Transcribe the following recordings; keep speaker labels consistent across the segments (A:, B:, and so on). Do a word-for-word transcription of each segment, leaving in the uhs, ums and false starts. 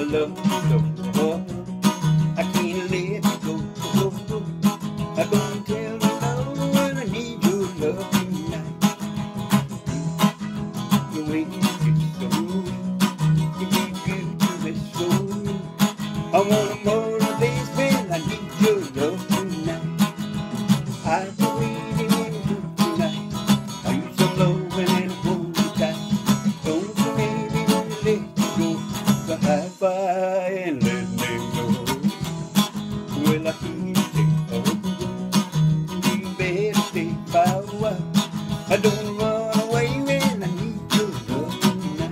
A: love you so. I can't let you go. I'm gonna tell you no when I need your love tonight. The way you kiss so, you be good to me so. I want more of this when I need your love tonight. I can really want you tonight. I use some loving and hold you tight. Don't you maybe want to let you go? The high five and let me go. Well, I hear you say, oh, you better stay by a while. I don't run away when I need your love tonight.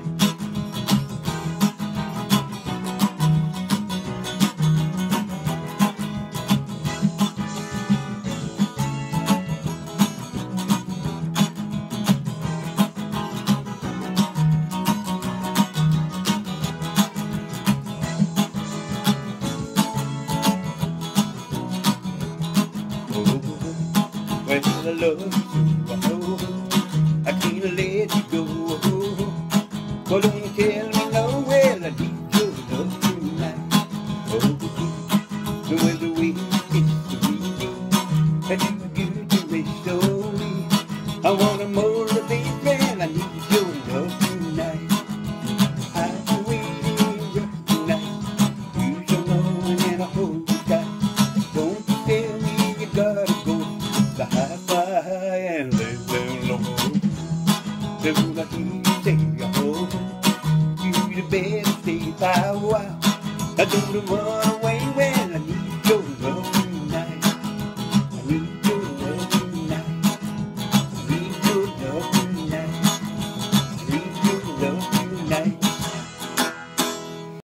A: Well, I love you so, I can't let you go. Well, don't you tell me no, well, I need your love tonight. Oh, the way the way it's the way I do good to me slowly. I want a more of this, man, I need your love tonight. I can really rock tonight. You so long and I hold you tight. Don't you tell me you gotta go. The high five and let them know. Don't I hear you say, oh, you better stay by a while. I don't run